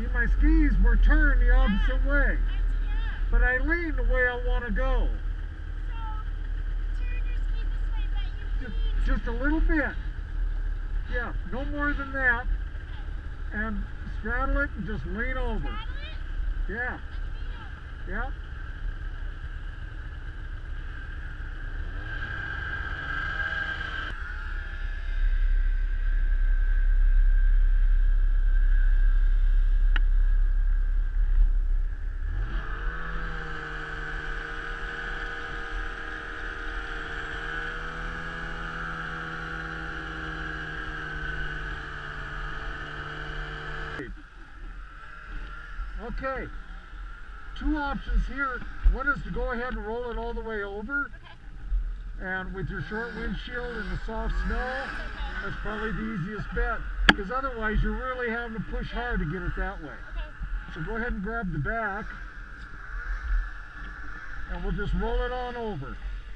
See, my skis were turned the opposite way, but I leaned the way I want to go. Just a little bit. Yeah, no more than that. And straddle it and just lean over. Yeah. Yeah. Okay, two options here. One is to go ahead and roll it all the way over. And with your short windshield and the soft snow, that's probably the easiest bet. Because otherwise you're really having to push hard to get it that way. So go ahead and grab the back. And we'll just roll it on over.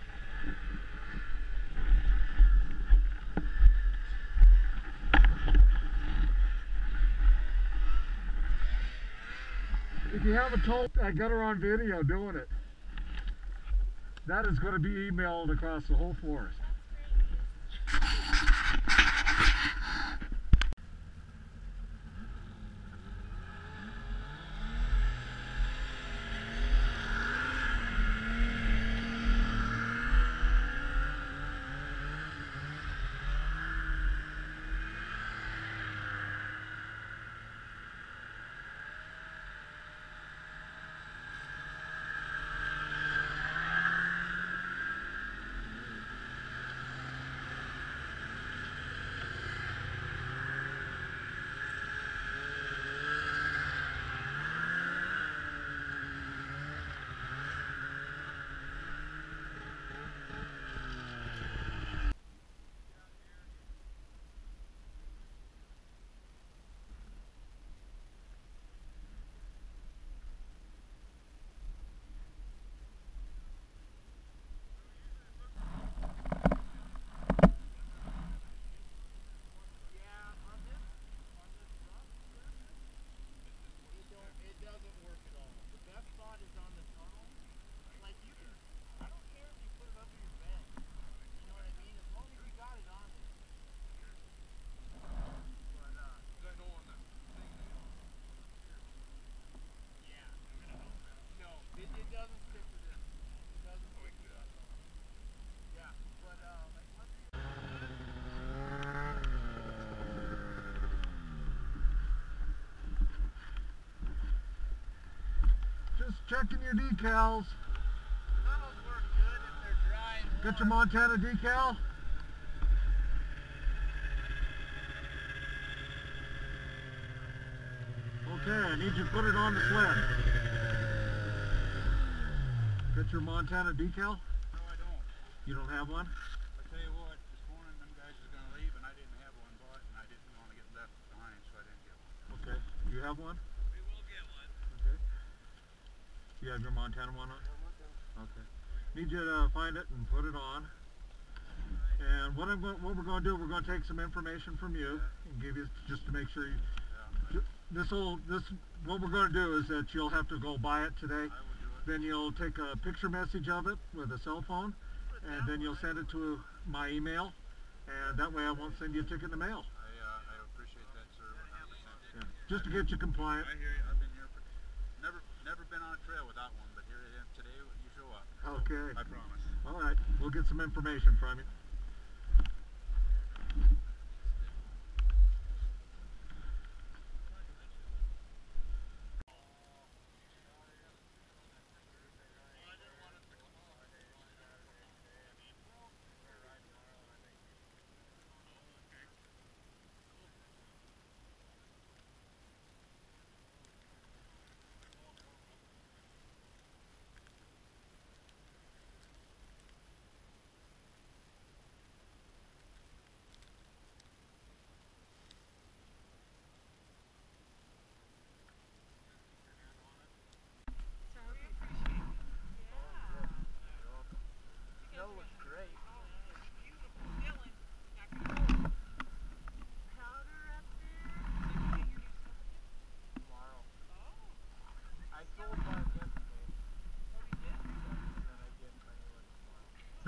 If you have a tow, I got her on video doing it. That is going to be emailed across the whole forest. Just checking your decals. Tunnels work good if they're dry and warm. Got your Montana decal? Okay, I need you to put it on the sled. Got your Montana decal? No, I don't. You don't have one? I tell you what, this morning them guys was going to leave and I didn't have one bought and I didn't want to get left behind, so I didn't get one. Okay. You have one? We will get one. Okay. You have your Montana one on? Okay. Need you to find it and put it on. And what we're going to do, we're going to take some information from you and give you, just to make sure you, what we're going to do is that you'll have to go buy it today. Then you'll take a picture message of it with a cell phone, and then you'll send it to my email, and that way I won't send you a ticket in the mail. I appreciate that, sir. 100%. Yeah. Just to get you compliant. I hear you. I've been here, never been on a trail without one, but here it is today. You show up. Okay. I promise. All right. We'll get some information from you.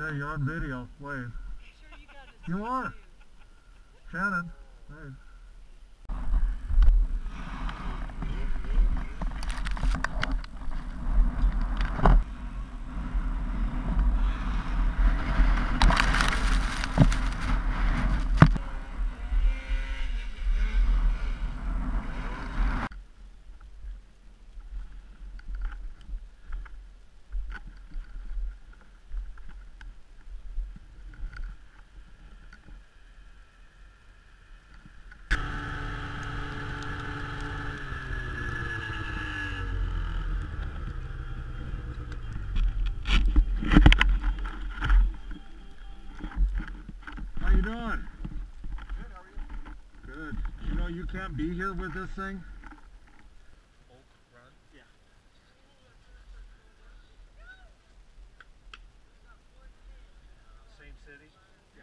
Hey, you're on video. Wave. Sure you got it. You are. Shannon. Wave. How you doing? Good, how are you? Good. You know you can't be here with this thing? Oak Run? Yeah. Same city? Yeah.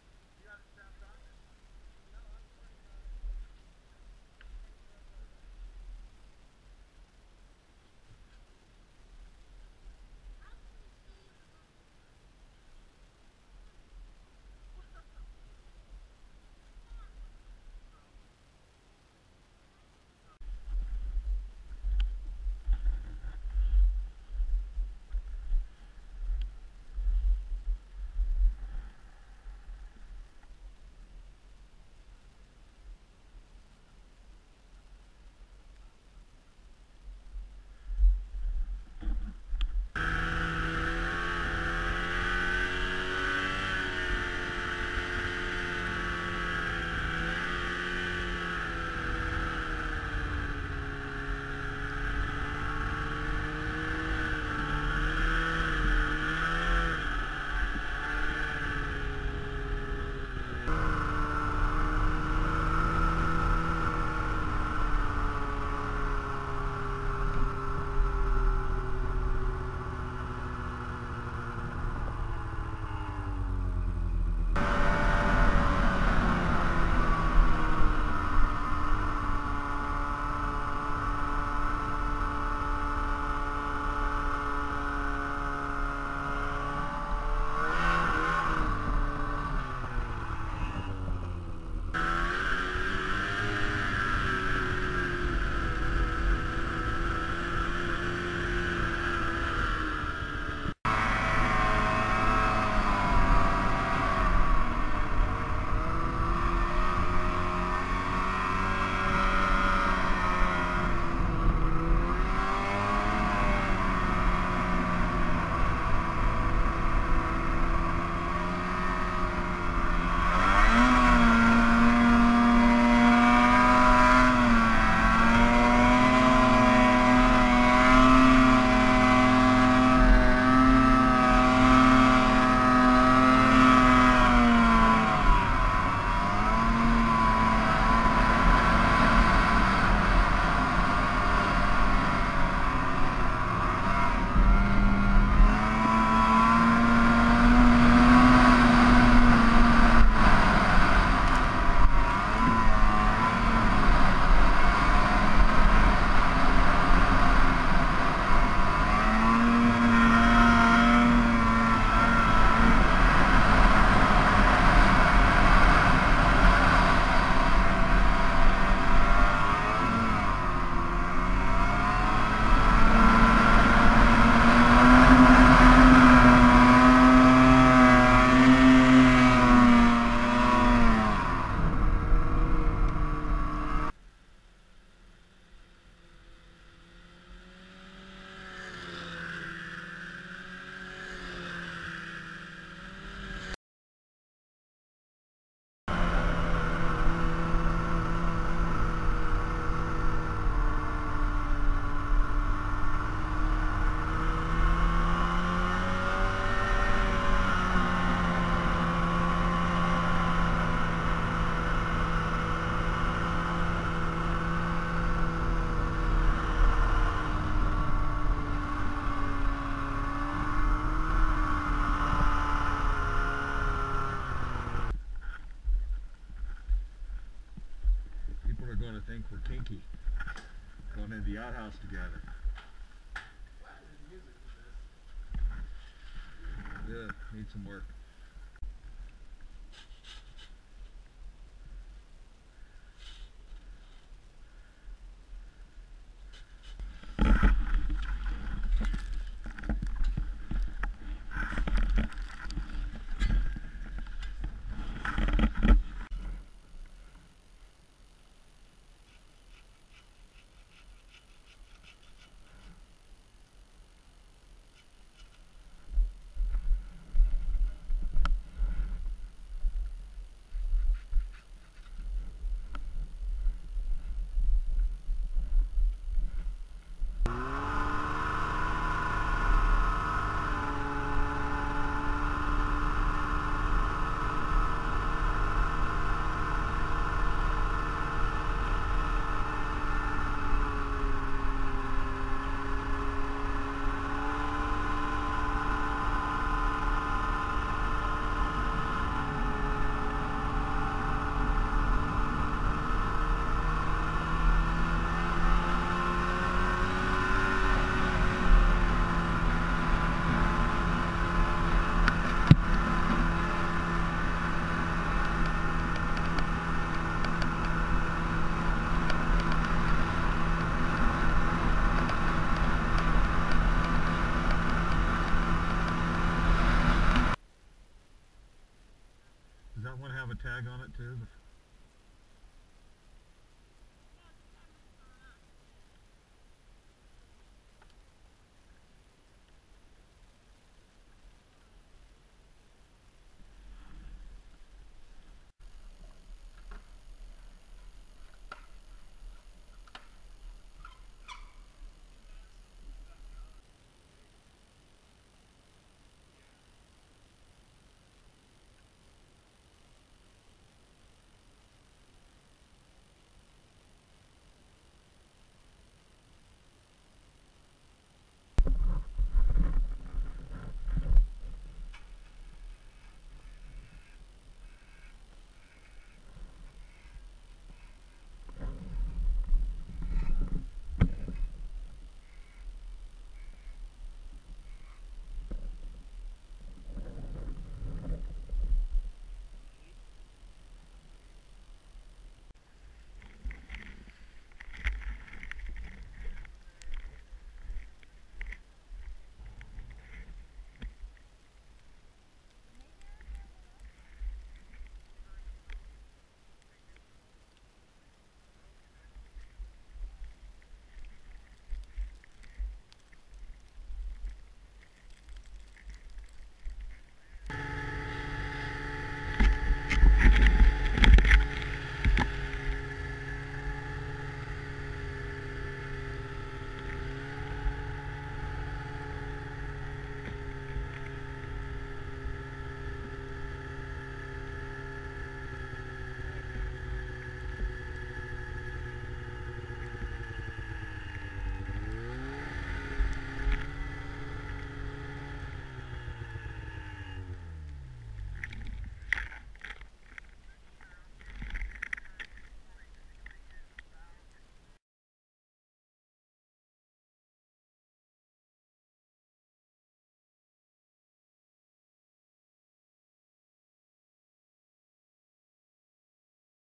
Going to think we're kinky, going into the outhouse together. Good. Need some work. Does that one have a tag on it too?